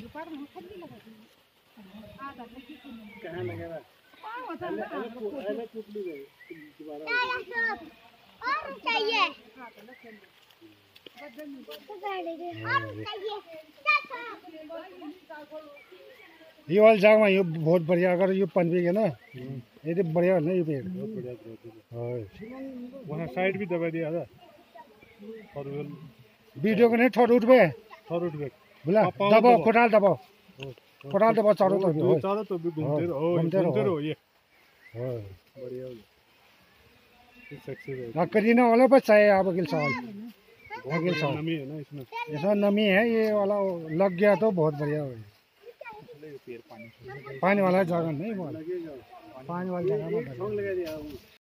कहाँ लगेगा? और चाहिए ये वाला जाग में ये बहुत बढ़िया अगर ये पन भी है ना ये तो बढ़िया है ना ये पेड़ बहुत बढ़िया ग्रोथ है। हाँ वहाँ साइड भी दबा दिया था और वीडियो को नहीं थोड़ा उठ पे थोड़ा उठ गए बोला पाँव दबाओ दबाओ। कोटाल दबाओ चारों तरफ दो चारों तो भी घूमते रहो घूमते रहो ये हाँ बढ़िया हो गया सेक्सी है। ना करीना वाला पर चाहिए आप अगले साल अगले साल नमी है ना इसमें ऐसा नमी है ये वाला लग गया तो बहुत बढ़िया हो पेड़ पानी पानी वाला जगह नहीं वो लगेगा पानी वाला जगह में लगा दिया